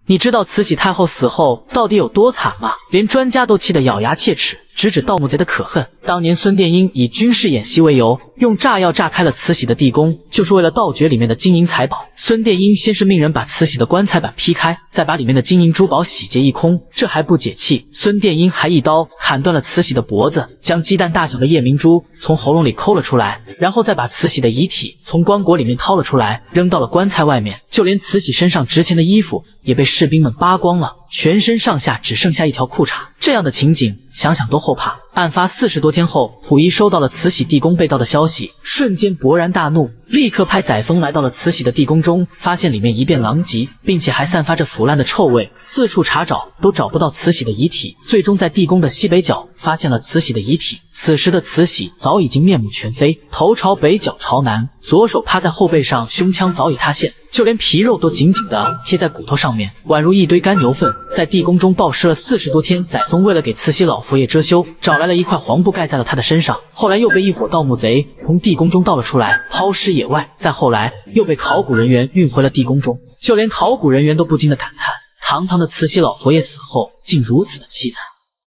你知道慈禧太后死后到底有多惨吗？连专家都气得咬牙切齿，直指盗墓贼的可恨。当年孙殿英以军事演习为由，用炸药炸开了慈禧的地宫，就是为了盗掘里面的金银财宝。孙殿英先是命人把慈禧的棺材板劈开，再把里面的金银珠宝洗劫一空。这还不解气，孙殿英还一刀砍断了慈禧的脖子，将鸡蛋大小的夜明珠从喉咙里抠了出来，然后再把慈禧的遗体从棺椁里面掏了出来，扔到了棺材外面。就连慈禧身上值钱的衣服也被士兵们扒光了，全身上下只剩下一条裤衩。这样的情景想想都后怕。案发40多天后，溥仪收到了慈禧地宫被盗的消息，瞬间勃然大怒，立刻派载沣来到了慈禧的地宫中，发现里面一片狼藉，并且还散发着腐烂的臭味，四处查找都找不到慈禧的遗体，最终在地宫的西北角发现了慈禧的遗体。此时的慈禧早已经面目全非，头朝北，脚朝南，左手趴在后背上，胸腔早已塌陷，就连皮肉都紧紧地贴在骨头上面，宛如一堆干牛粪。在地宫中暴尸了40多天，载沣为了给慈禧老佛爷遮羞，找来了一块黄布盖在了他的身上，后来又被一伙盗墓贼从地宫中盗了出来，抛尸野外，再后来又被考古人员运回了地宫中。就连考古人员都不禁的感叹，堂堂的慈禧老佛爷死后竟如此的凄惨。